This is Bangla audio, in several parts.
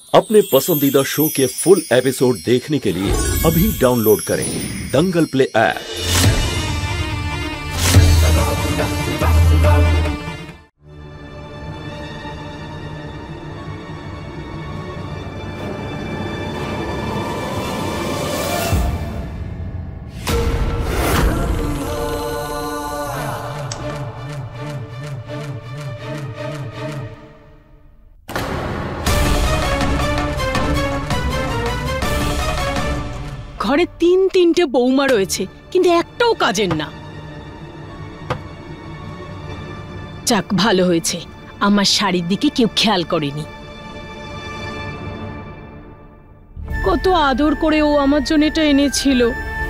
अपने पसंदीदा शो के फुल एपिसोड देखने के लिए अभी डाउनलोड करें दंगल प्ले ऐप। ঘরে তিনটে বৌমা রয়েছে কিন্তু একটাও কাজের না। যাক ভালো হয়েছে আমার শাড়ির দিকে কেউ খেয়াল করেনি। কত আদর করে ও আমার জন্য এটা এনেছিল।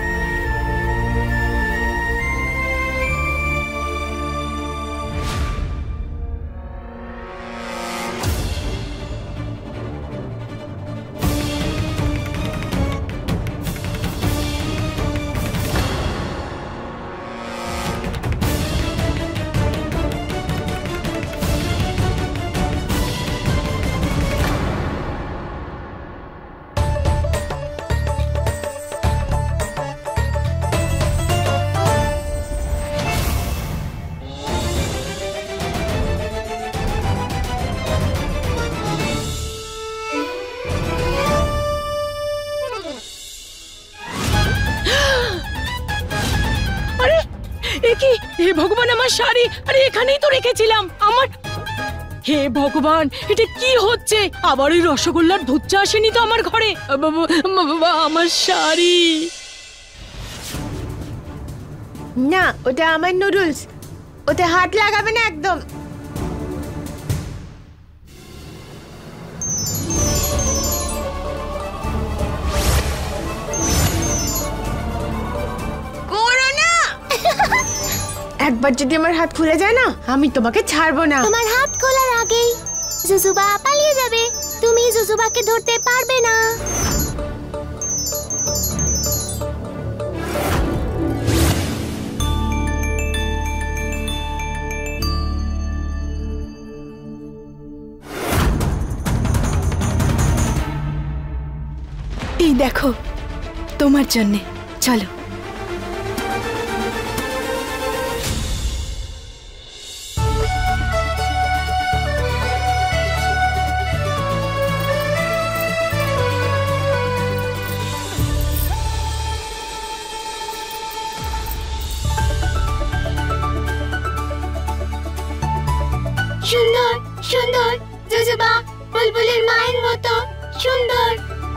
হে ভগবান আমার শাড়ি, আরে এখানেই তো রেখেছিলাম আমার। হে ভগবান এটা কি হচ্ছে? আবার ওই রসগোল্লার ধুচ্চা আসেনি তো আমার ঘরে? আমার শাড়ি না, ওটা আমার নুডলস, ওতে হাত লাগাবে না একদম। একবার যদি আমার হাত খুলে যায় না, আমি তোমাকে ছাড়বো না। তোমার হাত খোলার আগেই জুজুবা পালিয়ে যাবে, তুমি জুজুবাকে ধরতে পারবে না। এই দেখো তোমার জন্য, চলো। সুন্দর সুন্দর জুজুবা, বুলবুলের মায়ের মতো সুন্দর।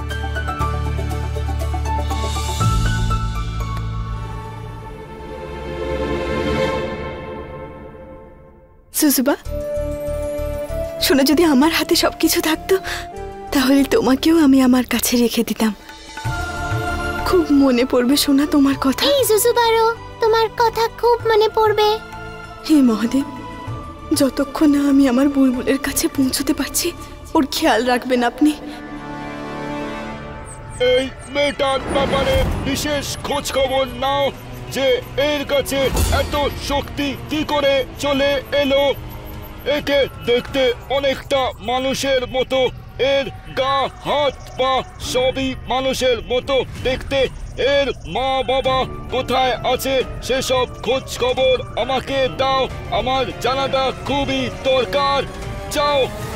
জুজুবা শোনো, যদি আমার হাতে সবকিছু থাকতো তাহলে তোমাকেও আমি আমার কাছে রেখে দিতাম। খুব মনে পড়বে শোনা তোমার কথা। এই জুজুবারও তোমার কথা খুব মনে পড়বে। হে মহাদেব, যতক্ষণ না আমি আমার বুলবুলের কাছে পৌঁছতে পারছি ওর খেয়াল রাখবেন আপনি। এই মেয়েটার ব্যাপারে বিশেষ খোঁজ খবর নাও যে এর কাছে এত শক্তি কি করে চলে এলো। একে দেখতে অনেকটা মানুষের মতো, এর গা হাত পা সবই মানুষের মতো দেখতে। এর মা বাবা কোথায় আছে সেসব খোঁজ খবর আমাকে দাও, আমার জানাটা খুবই দরকার। যাও।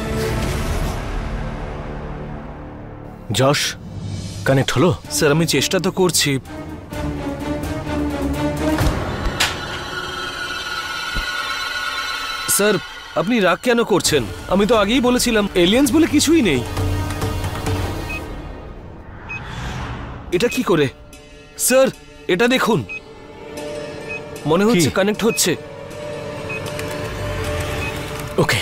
যশ কানেক্ট হলো? স্যার আমি চেষ্টা তো করছি। স্যার আপনি রাগ কেন করছেন? আমি তো আগেই বলেছিলাম এলিয়েন্স বলে কিছুই নেই। এটা কি করে? স্যার এটা দেখুন, মনে হচ্ছে কানেক্ট হচ্ছে। ওকে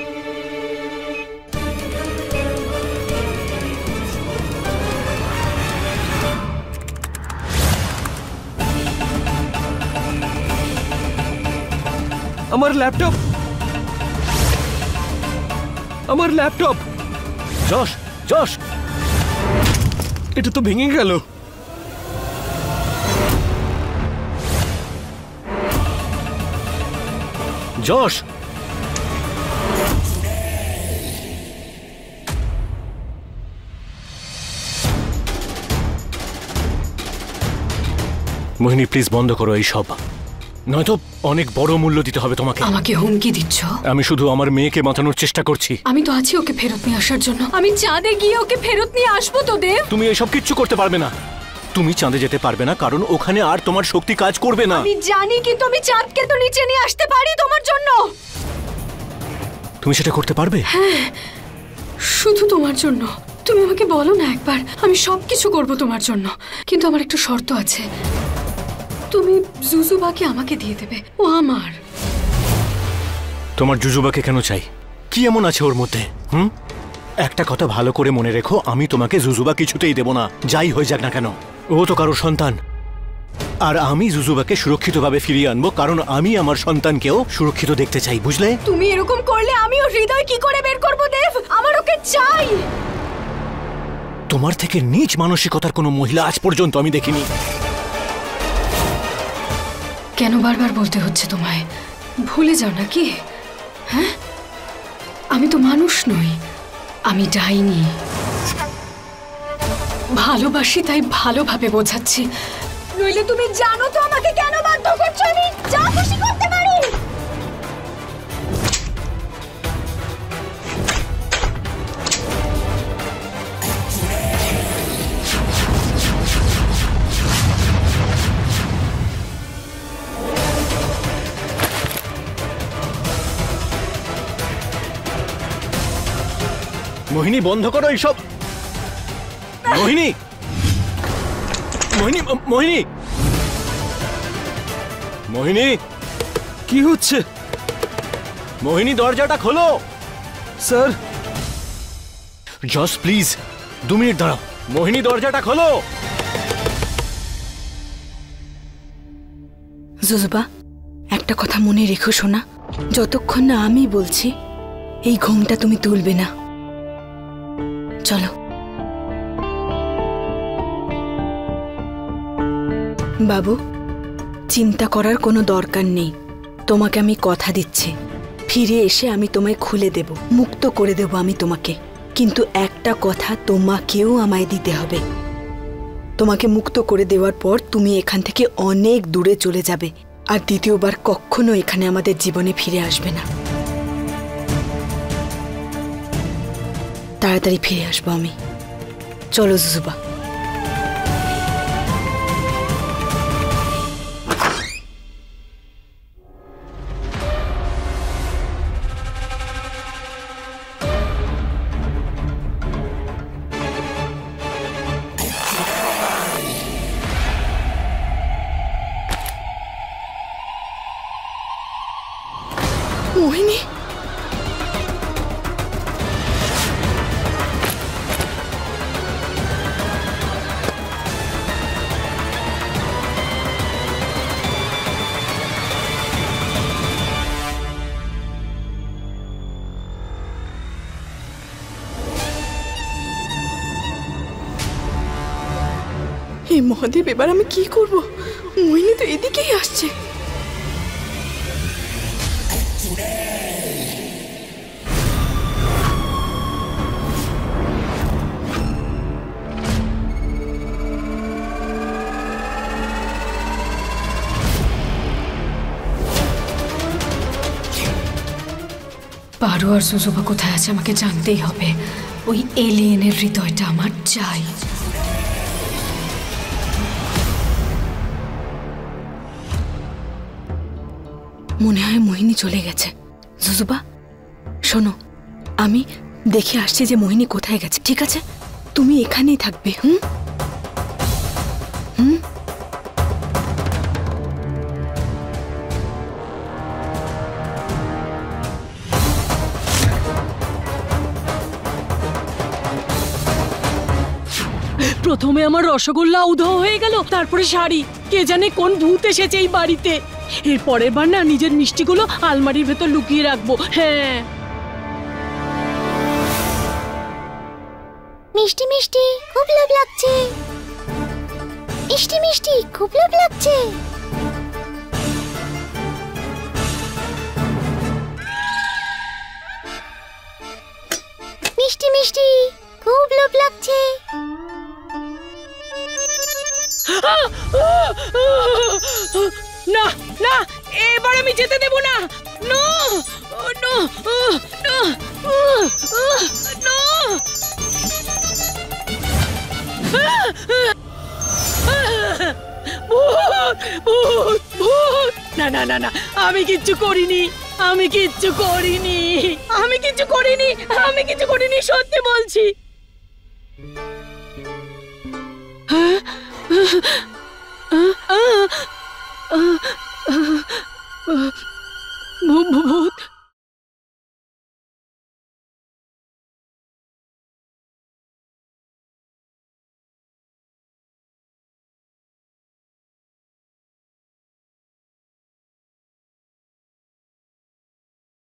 আমার ল্যাপটপ, আমার ল্যাপটপ। যশ যশ এটা তো ভেঙে গেল। যশ মোহিনী প্লিজ বন্ধ করো এই সব, নয়তো অনেক বড় মূল্য দিতে হবে তোমাকে। আমাকে হুমকি দিচ্ছ? আমি শুধু আমার মেয়েকে বাঁচানোর চেষ্টা করছি। আমি তো আছি ওকে ফেরত নিয়ে আসার জন্য। আমি চাঁদে গিয়ে ওকে ফেরত নিয়ে আসবো তো দেব। তুমি এসব কিচ্ছু করতে পারবে না। তুমি চাঁদে যেতে পারবে না কারণ ওখানে আর তোমার শক্তি কাজ করবে না। আমি জানি, কিন্তু আমি চাঁদকে তো নিচে নিয়ে আসতে পারি তোমার জন্য। তুমি সেটা করতে পারবে? হ্যাঁ, শুধু তোমার জন্য। তুমি আমাকে বলো না একবার, আমি সবকিছু করব তোমার জন্য। কিন্তু আমার একটা শর্ত আছে, তুমি জুজুবাকে আমাকে দিয়ে দেবে, ও আমার। তোমার জুজুবাকে কেন চাই? কি এমন আছে ওর মধ্যে? একটা কথা ভালো করে মনে রেখো, আমি তোমাকে জুজুবা কিছুতেই দেব না, যাই হয়ে যাক না কেন। ও তো কারো সন্তান, আর আমি জুজুবাকে সুরক্ষিতভাবে ফিরিয়ে আনবো, কারণ আমি আমার সন্তানকেও সুরক্ষিত দেখতে চাই, বুঝলে? তুমি এরকম করলে আমি ওর হৃদয় কি করে বের করব দেব? আমার ওকে চাই। তোমার থেকে নীচ মানসিকতার কোনো মহিলা আজ পর্যন্ত আমি দেখিনি। কেন বারবার বলতে হচ্ছে তোমায়? ভুলে যাও নাকি? হ্যাঁ, আমি তো মানুষ নই, আমি ডাইনি। ভালোবাসি তাই ভালোভাবে বোঝাচ্ছি, নইলে তুমি জানো তো আমাকে কেন বাধ্য করছো? আমি যা খুশি করতে পারি। মোহিনী বন্ধ করো এইসব। মোহিনী, মোহিনী, মোহিনী, মোহিনী, কি হচ্ছে? মোহিনী দরজাটা খোলো। স্যার, জস প্লিজ 2 মিনিট দাঁড়াও। মোহিনী দরজাটা খোলো। জুজুবা, একটা কথা মনে রেখো সোনা, যতক্ষণ না আমি বলছি এই ঘুমটা তুমি তুলবে না। চলো। বাবু, চিন্তা করার কোনো দরকার নেই। তোমাকে আমি কথা দিচ্ছি, ফিরে এসে আমি তোমায় খুলে দেব, মুক্ত করে দেব আমি তোমাকে। কিন্তু একটা কথা তোমাকেও আমায় দিতে হবে। তোমাকে মুক্ত করে দেওয়ার পর তুমি এখান থেকে অনেক দূরে চলে যাবে, আর দ্বিতীয়বার কখনো এখানে আমাদের জীবনে ফিরে আসবে না। তাড়াতাড়ি ফিরে আসবো আমি। চলো জুজুবা। মোহিনী, হে মহাদেব, এবার আমি কি করব? মোহিনী তো এদিকেই আসছে। পারো আর জুজুবা কোথায় আছে আমাকে জানতেই হবে। ওই এলিয়েনের হৃদয়টা আমার চাই। মনে হয় মোহিনী চলে গেছে। জুজুবা শোনো, আমি দেখে আসছি যে মোহিনী কোথায় গেছে, ঠিক আছে? তুমি এখানেই থাকবে। হুম হুম। প্রথমে আমার রসগোল্লা উধাও হয়ে গেল, তারপরে শাড়ি। কে জানে কোন ভূত এসেছে এই বাড়িতে। এর পরের বার না নিজের মিষ্টিগুলো আলমারির ভেতর লুকিয়ে রাখবো। হ্যাঁ, মিষ্টি মিষ্টি খুব লোভ লাগছে। মিষ্টি মিষ্টি খুব লোভ লাগছে। মিষ্টি মিষ্টি খুব লোভ লাগছে। না না, এবার আমি যেতে দেব না। No no no no. ভূত ভূত। না না না না, আমি কিচ্ছু করিনি, আমি কিচ্ছু করিনি, আমি কিচ্ছু করিনি, আমি কিছু করিনি, সত্যি বলছি। ভূত